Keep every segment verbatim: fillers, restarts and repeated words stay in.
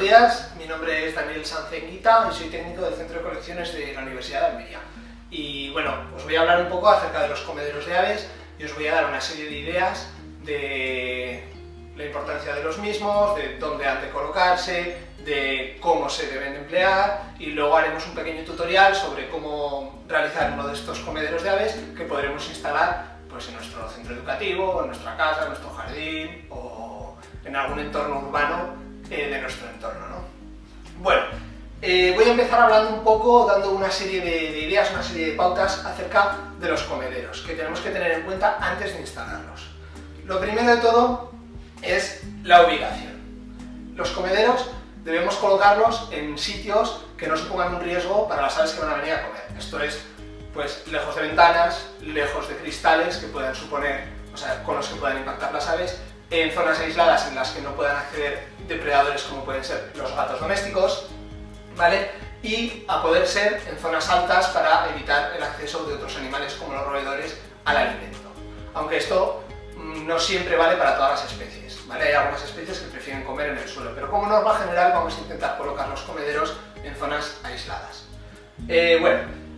días, mi nombre es Daniel Sanzenguita y soy técnico del Centro de Colecciones de la Universidad de Almería. Y bueno, os voy a hablar un poco acerca de los comederos de aves y os voy a dar una serie de ideas de la importancia de los mismos, de dónde han de colocarse, de cómo se deben emplear, y luego haremos un pequeño tutorial sobre cómo realizar uno de estos comederos de aves que podremos instalar pues, en nuestro centro educativo, en nuestra casa, en nuestro jardín o en algún entorno urbano eh, de nuestro entorno, ¿no? Bueno, eh, voy a empezar hablando un poco, dando una serie de, de ideas, una serie de pautas acerca de los comederos que tenemos que tener en cuenta antes de instalarlos. Lo primero de todo es la ubicación. Los comederos debemos colocarlos en sitios que no supongan un riesgo para las aves que van a venir a comer. Esto es, pues, lejos de ventanas, lejos de cristales que puedan suponer, o sea, con los que puedan impactar las aves, en zonas aisladas en las que no puedan acceder depredadores como pueden ser los gatos domésticos, ¿vale? Y a poder ser en zonas altas para evitar el acceso de otros animales como los roedores al alimento. Aunque esto no siempre vale para todas las especies, ¿vale? Hay algunas especies que prefieren comer en el suelo, pero como norma general vamos a intentar colocar los comederos en zonas aisladas. Eh, bueno,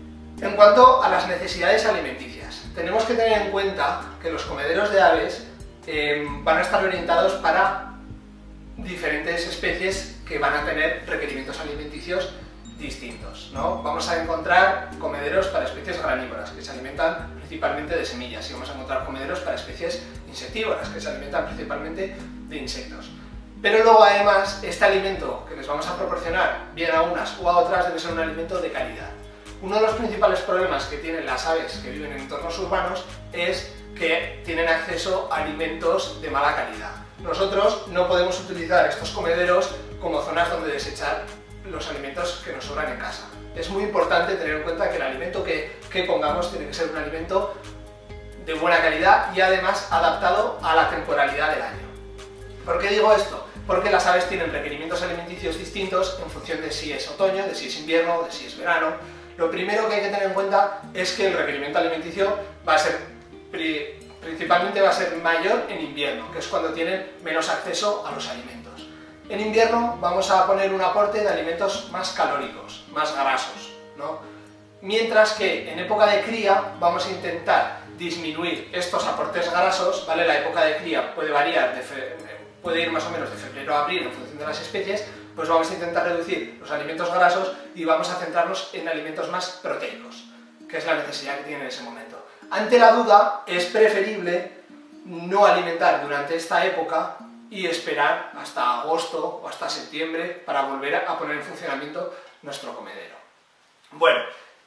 en cuanto a las necesidades alimenticias, tenemos que tener en cuenta que los comederos de aves eh, van a estar orientados para diferentes especies que van a tener requerimientos alimenticios distintos, ¿no? Vamos a encontrar comederos para especies granívoras, que se alimentan principalmente de semillas, y vamos a encontrar comederos para especies insectívoras, que se alimentan principalmente de insectos. Pero luego, además, este alimento que les vamos a proporcionar, bien a unas o a otras, debe ser un alimento de calidad. Uno de los principales problemas que tienen las aves que viven en entornos urbanos es que tienen acceso a alimentos de mala calidad. Nosotros no podemos utilizar estos comederos como zonas donde desechar los alimentos que nos sobran en casa. Es muy importante tener en cuenta que el alimento que, que pongamos tiene que ser un alimento de buena calidad y además adaptado a la temporalidad del año. ¿Por qué digo esto? Porque las aves tienen requerimientos alimenticios distintos en función de si es otoño, de si es invierno, de si es verano. Lo primero que hay que tener en cuenta es que el requerimiento alimenticio va a ser principalmente va a ser mayor en invierno, que es cuando tienen menos acceso a los alimentos. En invierno vamos a poner un aporte de alimentos más calóricos, más grasos, ¿no? Mientras que en época de cría vamos a intentar disminuir estos aportes grasos, ¿vale? La época de cría puede variar, de fe... puede ir más o menos de febrero a abril en función de las especies, pues vamos a intentar reducir los alimentos grasos y vamos a centrarnos en alimentos más proteicos, que es la necesidad que tienen en ese momento. Ante la duda, es preferible no alimentar durante esta época y esperar hasta agosto o hasta septiembre para volver a poner en funcionamiento nuestro comedero. Bueno,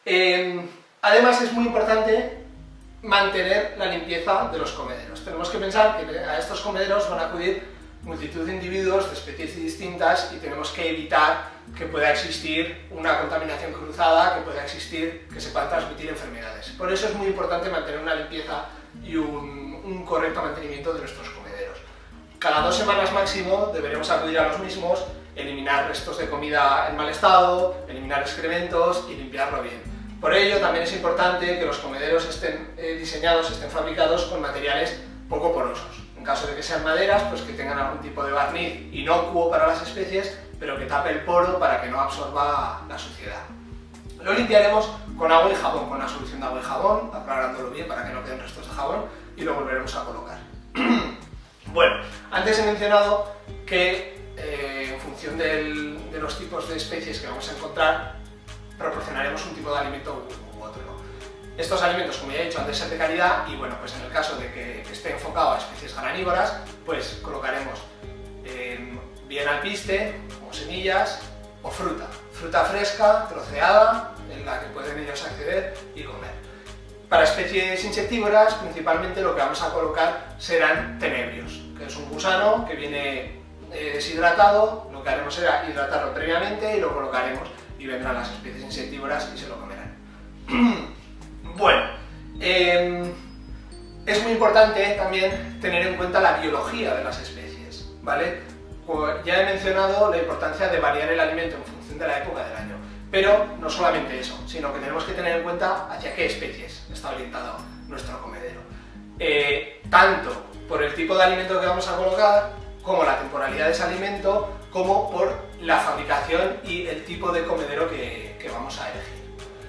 eh, además es muy importante mantener la limpieza de los comederos. Tenemos que pensar que a estos comederos van a acudir multitud de individuos de especies distintas y tenemos que evitar que pueda existir una contaminación cruzada, que pueda existir, que se puedan transmitir enfermedades. Por eso es muy importante mantener una limpieza y un, un correcto mantenimiento de nuestros comederos. Cada dos semanas máximo deberemos acudir a los mismos, eliminar restos de comida en mal estado, eliminar excrementos y limpiarlo bien. Por ello también es importante que los comederos estén eh, diseñados, estén fabricados con materiales poco porosos. En caso de que sean maderas, pues que tengan algún tipo de barniz inocuo para las especies, pero que tape el poro para que no absorba la suciedad. Lo limpiaremos con agua y jabón, con una solución de agua y jabón, aclarándolo bien para que no queden restos de jabón, y lo volveremos a colocar. Bueno, antes he mencionado que eh, en función del, de los tipos de especies que vamos a encontrar, proporcionaremos un tipo de alimento u, u otro, ¿no? Estos alimentos, como ya he dicho, han de ser de calidad y, bueno, pues en el caso de que esté enfocado a especies granívoras, pues colocaremos eh, bien alpiste, o semillas, o fruta. Fruta fresca, troceada, en la que pueden ellos acceder y comer. Para especies insectívoras, principalmente lo que vamos a colocar serán tenebrios, que es un gusano que viene eh, deshidratado. Lo que haremos será hidratarlo previamente y lo colocaremos y vendrán las especies insectívoras y se lo comerán. Bueno, eh, es muy importante también tener en cuenta la biología de las especies, ¿vale? Pues ya he mencionado la importancia de variar el alimento en función de la época del año, pero no solamente eso, sino que tenemos que tener en cuenta hacia qué especies está orientado nuestro comedero. Eh, tanto por el tipo de alimento que vamos a colocar, como la temporalidad de ese alimento, como por la fabricación y el tipo de comedero que, que vamos a elegir.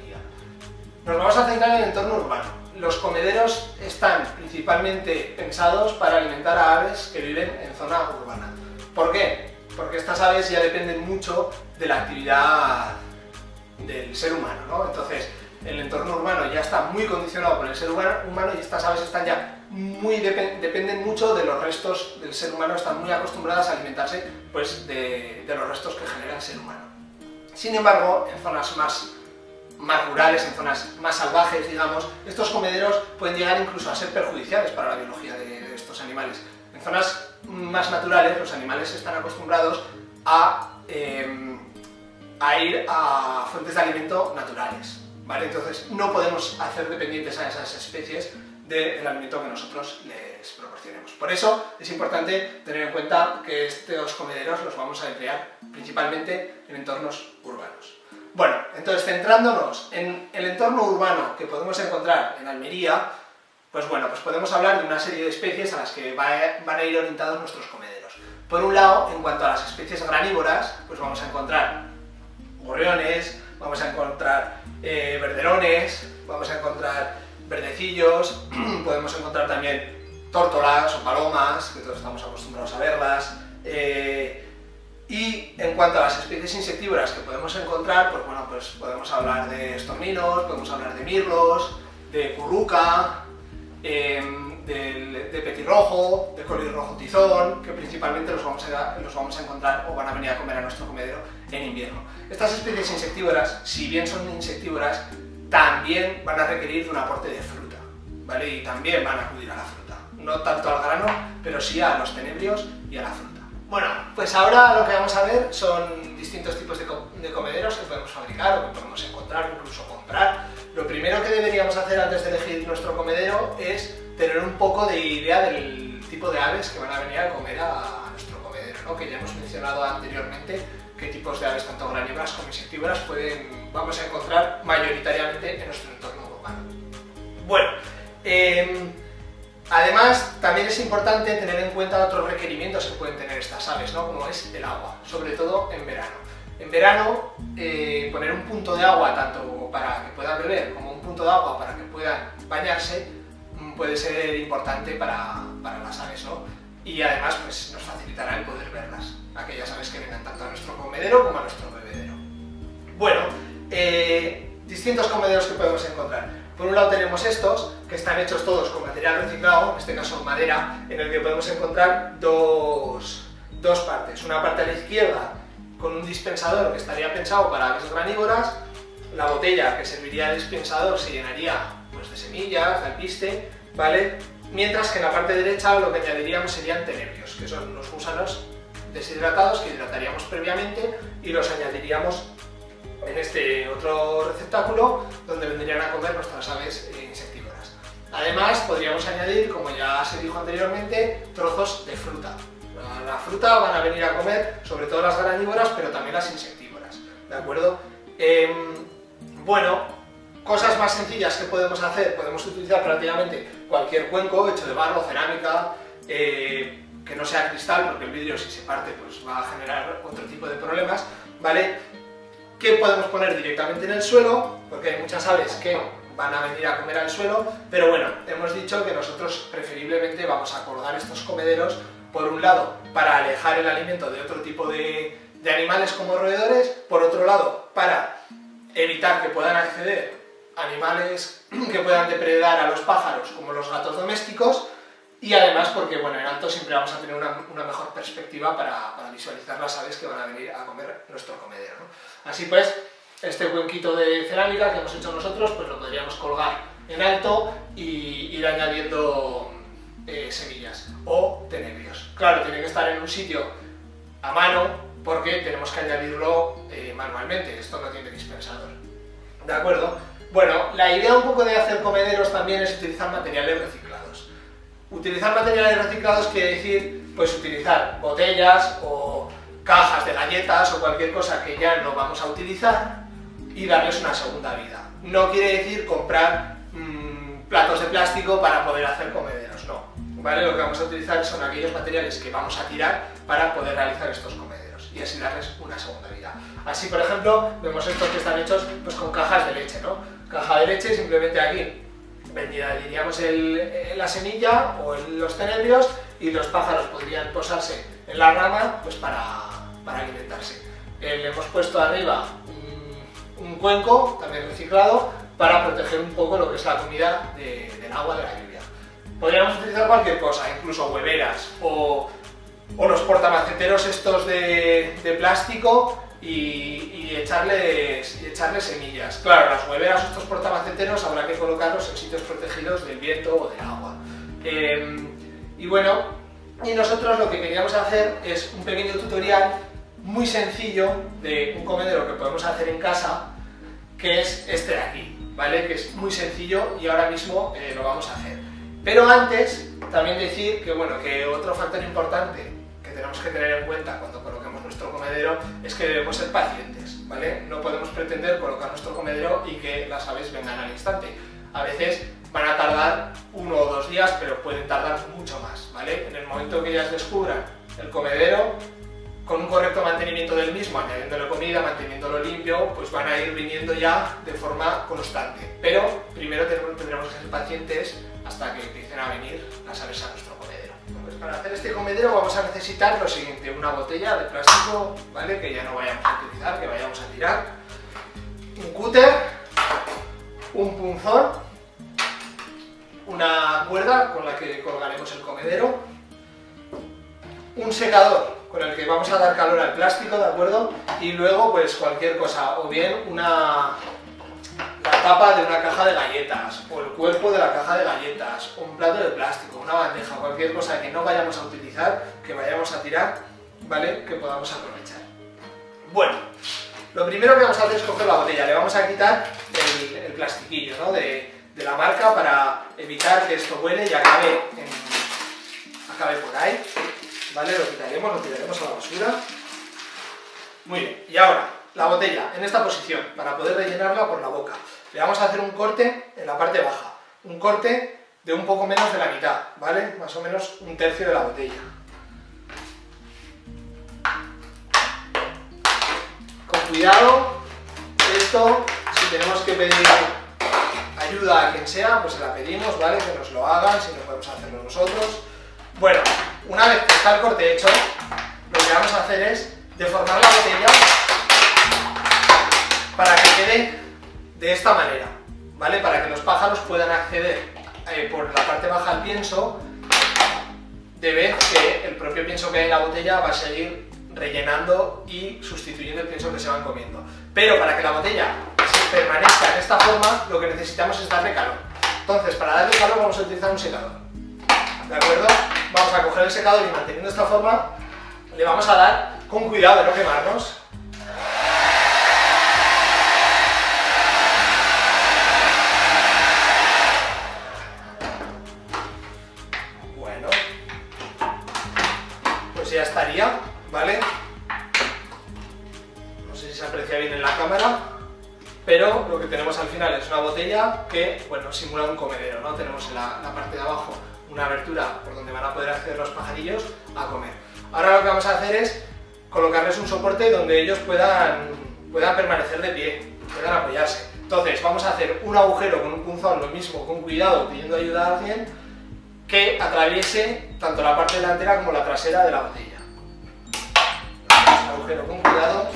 Nos vamos a centrar en el entorno urbano. Los comederos están principalmente pensados para alimentar a aves que viven en zona urbana. ¿Por qué? Porque estas aves ya dependen mucho de la actividad del ser humano, ¿no? Entonces, el entorno urbano ya está muy condicionado por el ser humano y estas aves están ya muy dep dependen mucho de los restos del ser humano, están muy acostumbradas a alimentarse pues, de, de los restos que genera el ser humano. Sin embargo, en zonas más, más rurales, en zonas más salvajes, digamos, estos comederos pueden llegar incluso a ser perjudiciales para la biología de, de estos animales. En zonas más naturales, los animales están acostumbrados a, eh, a ir a fuentes de alimento naturales, ¿vale? Entonces no podemos hacer dependientes a esas especies del alimento que nosotros les proporcionemos. Por eso es importante tener en cuenta que estos comederos los vamos a emplear principalmente en entornos urbanos. Bueno, entonces centrándonos en el entorno urbano que podemos encontrar en Almería, pues bueno, pues podemos hablar de una serie de especies a las que va a, van a ir orientados nuestros comederos. Por un lado, en cuanto a las especies granívoras, pues vamos a encontrar gorriones, vamos a encontrar eh, verderones, vamos a encontrar verdecillos, podemos encontrar también tórtolas o palomas, que todos estamos acostumbrados a verlas, eh, y en cuanto a las especies insectívoras que podemos encontrar, pues bueno, pues podemos hablar de estorninos, podemos hablar de mirlos, de curruca, eh, de, de petirrojo, de colirrojo tizón, que principalmente los vamos, a, los vamos a encontrar o van a venir a comer a nuestro comedero en invierno. Estas especies insectívoras, si bien son insectívoras, también van a requerir de un aporte de fruta, ¿vale? Y también van a acudir a la fruta. No tanto al grano, pero sí a los tenebrios y a la fruta. Bueno, pues ahora lo que vamos a ver son distintos tipos de, co de comederos que podemos fabricar o que podemos encontrar o incluso comprar. Lo primero que deberíamos hacer antes de elegir nuestro comedero es tener un poco de idea del tipo de aves que van a venir a comer a, a nuestro comedero, ¿no? Que ya hemos mencionado anteriormente qué tipos de aves, tanto granívoras como insectívoras, pueden, vamos a encontrar mayoritariamente en nuestro entorno urbano. Bueno, eh, además también es importante tener en cuenta otros requerimientos que pueden tener estas aves, ¿no? Como es el agua, sobre todo en verano. En verano, eh, poner un punto de agua tanto para que puedan beber como un punto de agua para que puedan bañarse puede ser importante para, para las aves, ¿no? Y además pues, nos facilitará el poder verlas, aquellas aves que vengan tanto a nuestro comedero como a nuestro bebedero. Bueno, eh, distintos comederos que podemos encontrar. Por un lado tenemos estos, que están hechos todos con material reciclado, en este caso madera, en el que podemos encontrar dos, dos partes. Una parte a la izquierda con un dispensador que estaría pensado para aves granívoras, la botella que serviría de dispensador se llenaría pues, de semillas, de alpiste, ¿vale? Mientras que en la parte derecha lo que añadiríamos serían tenebrios, que son los gusanos deshidratados que hidrataríamos previamente y los añadiríamos en este otro receptáculo donde vendrían a comer nuestras aves insectívoras. Además podríamos añadir, como ya se dijo anteriormente, trozos de fruta. La fruta van a venir a comer sobre todo las granívoras, pero también las insectívoras, ¿de acuerdo? Eh, bueno, cosas más sencillas que podemos hacer, podemos utilizar prácticamente cualquier cuenco hecho de barro, cerámica, eh, que no sea cristal, porque el vidrio si se parte pues va a generar otro tipo de problemas, ¿vale? Que podemos poner directamente en el suelo, porque hay muchas aves que van a venir a comer al suelo, pero bueno, hemos dicho que nosotros preferiblemente vamos a colgar estos comederos, por un lado, para alejar el alimento de otro tipo de, de animales como roedores, por otro lado, para evitar que puedan acceder animales que puedan depredar a los pájaros, como los gatos domésticos, y además porque, bueno, en alto siempre vamos a tener una, una mejor perspectiva para, para visualizar las aves que van a venir a comer nuestro comedero, ¿no? Así pues, este cuenquito de cerámica que hemos hecho nosotros, pues lo podríamos colgar en alto y ir añadiendo eh, semillas o tenebrios. Claro, tiene que estar en un sitio a mano porque tenemos que añadirlo eh, manualmente, esto no tiene dispensador. ¿De acuerdo? Bueno, la idea un poco de hacer comederos también es utilizar materiales reciclados. Utilizar materiales reciclados quiere decir, pues utilizar botellas o cajas de galletas o cualquier cosa que ya no vamos a utilizar y darles una segunda vida. No quiere decir comprar mmm, platos de plástico para poder hacer comederos, no. ¿Vale? Lo que vamos a utilizar son aquellos materiales que vamos a tirar para poder realizar estos comederos. ellos y así darles una segunda vida. Así, por ejemplo, vemos estos que están hechos pues, con cajas de leche, ¿no? Caja de leche, simplemente aquí diríamos el, la semilla o el, los tenebrios y los pájaros podrían posarse en la rama pues, para, para alimentarse. Eh, le hemos puesto arriba un, un cuenco, también reciclado, para proteger un poco lo que es la comida de, del agua de la lluvia. Podríamos utilizar cualquier cosa, incluso hueveras o, o los portamaceteros estos de, de plástico y, y, echarles, y echarles semillas. Claro, las hueveras o estos portamaceteros habrá que colocarlos en sitios protegidos del viento o del agua. Eh, y bueno, y nosotros lo que queríamos hacer es un pequeño tutorial muy sencillo de un comedero que podemos hacer en casa, que es este de aquí, ¿vale? Que es muy sencillo y ahora mismo eh, lo vamos a hacer. Pero antes, también decir que, bueno, que otro factor importante que tenemos que tener en cuenta cuando coloquemos nuestro comedero es que debemos ser pacientes, ¿vale? No podemos pretender colocar nuestro comedero y que las aves vengan al instante. A veces van a tardar uno o dos días, pero pueden tardar mucho más, ¿vale? En el momento que ellas descubran el comedero, con un correcto mantenimiento del mismo, añadiéndole comida, manteniéndolo limpio, pues van a ir viniendo ya de forma constante. Pero primero tendremos que ser pacientes hasta que empiecen a venir las aves a nuestro comedero. Pues para hacer este comedero vamos a necesitar lo siguiente: una botella de plástico, ¿vale? Que ya no vayamos a utilizar, que vayamos a tirar, un cúter, un punzón, una cuerda con la que colgaremos el comedero, un secador con el que vamos a dar calor al plástico, ¿de acuerdo? Y luego pues cualquier cosa, o bien una la tapa de una caja de galletas, o el cuerpo de la caja de galletas, o un plato de plástico, una bandeja, cualquier cosa que no vayamos a utilizar, que vayamos a tirar, ¿vale? Que podamos aprovechar. Bueno, lo primero que vamos a hacer es coger la botella, le vamos a quitar el, el plastiquillo, ¿no? de, de la marca para evitar que esto vuele y acabe, en, acabe por ahí. ¿Vale? Lo quitaremos, lo tiraremos a la basura. Muy bien, y ahora, la botella en esta posición, para poder rellenarla por la boca. Le vamos a hacer un corte en la parte baja, un corte de un poco menos de la mitad, ¿vale? Más o menos un tercio de la botella. Con cuidado, esto, si tenemos que pedir ayuda a quien sea, pues se la pedimos, ¿vale? Que nos lo hagan, si no podemos hacerlo nosotros. Bueno, una vez que está el corte hecho, lo que vamos a hacer es deformar la botella para que quede de esta manera, ¿vale? Para que los pájaros puedan acceder eh, por la parte baja al pienso, de vez que el propio pienso que hay en la botella va a seguir rellenando y sustituyendo el pienso que se van comiendo. Pero para que la botella permanezca en esta forma, lo que necesitamos es darle calor. Entonces, para darle calor vamos a utilizar un secador, ¿de acuerdo? Vamos a coger el secador y manteniendo esta forma, le vamos a dar con cuidado de no quemarnos. Bueno, pues ya estaría, ¿vale? No sé si se aprecia bien en la cámara, pero lo que tenemos al final es una botella que, bueno, simula un comedero, ¿no? Tenemos en la, la parte de abajo una abertura por donde van a poder acceder los pajarillos a comer. Ahora lo que vamos a hacer es colocarles un soporte donde ellos puedan, puedan permanecer de pie, puedan apoyarse. Entonces vamos a hacer un agujero con un punzón, lo mismo, con cuidado, pidiendo ayuda a alguien, que atraviese tanto la parte delantera como la trasera de la botella. Un agujero con cuidado.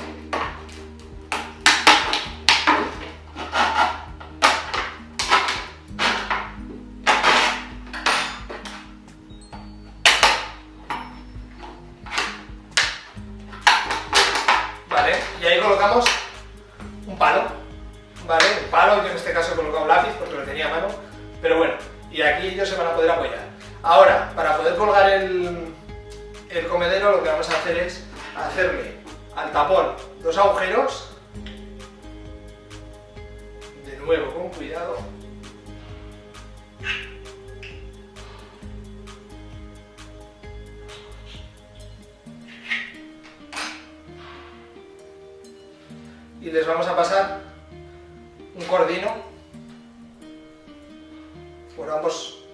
Y ahí colocamos un palo, ¿vale? Un palo, yo en este caso he colocado un lápiz porque lo tenía a mano, pero bueno, y aquí ellos se van a poder apoyar. Ahora, para poder colgar el, el comedero, lo que vamos a hacer es hacerle al tapón dos agujeros, de nuevo con cuidado. Y les vamos a pasar un cordino por ambos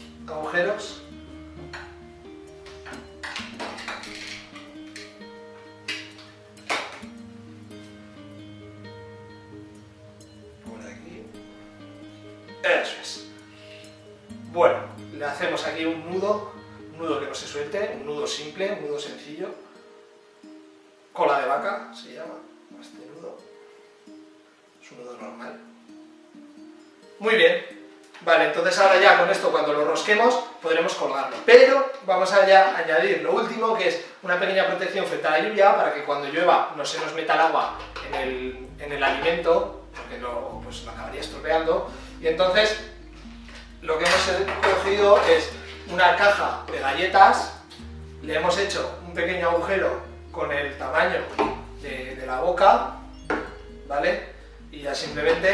agujeros. Eso es. Bueno, le hacemos aquí un nudo, un nudo que no se suelte, un nudo simple, un nudo sencillo. Cola de vaca se llama este nudo. Es un nudo normal. Muy bien. Vale, entonces ahora ya con esto, cuando lo rosquemos, podremos colgarlo. Pero vamos a ya añadir lo último, que es una pequeña protección frente a la lluvia, para que cuando llueva no se nos meta el agua en el, en el alimento, porque lo, pues, lo acabaría estropeando. Y entonces, lo que hemos cogido es una caja de galletas, le hemos hecho un pequeño agujero con el tamaño de, de la boca, ¿vale? Y ya simplemente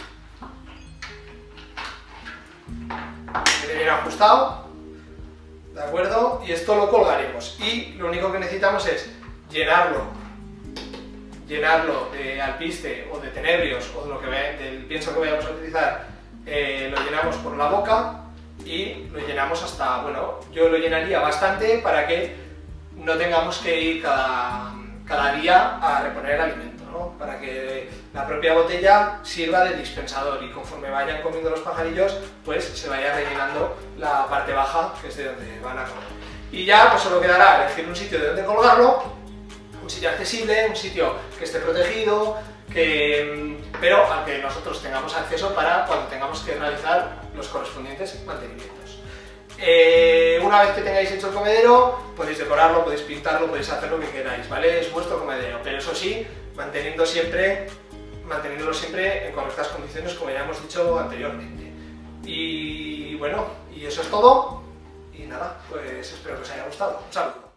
quede bien ajustado, ¿de acuerdo? Y esto lo colgaremos. Y lo único que necesitamos es llenarlo, llenarlo de alpiste o de tenebrios o de lo que ve, del pienso que vayamos a utilizar. Eh, lo llenamos por la boca y lo llenamos hasta, bueno, yo lo llenaría bastante para que no tengamos que ir cada, cada día a reponer el alimento, ¿no? Para que la propia botella sirva de dispensador y conforme vayan comiendo los pajarillos, pues se vaya rellenando la parte baja, que es de donde van a comer. Y ya pues solo quedará elegir un sitio de donde colgarlo, un sitio accesible, un sitio que esté protegido, que, pero al que nosotros tengamos acceso para cuando tengamos que realizar los correspondientes mantenimientos. Eh, una vez que tengáis hecho el comedero, podéis decorarlo, podéis pintarlo, podéis hacer lo que queráis, ¿vale? Es vuestro comedero, pero eso sí, manteniendo siempre, manteniéndolo siempre en correctas condiciones, como ya hemos dicho anteriormente. Y bueno, y eso es todo, y nada, pues espero que os haya gustado. Un saludo.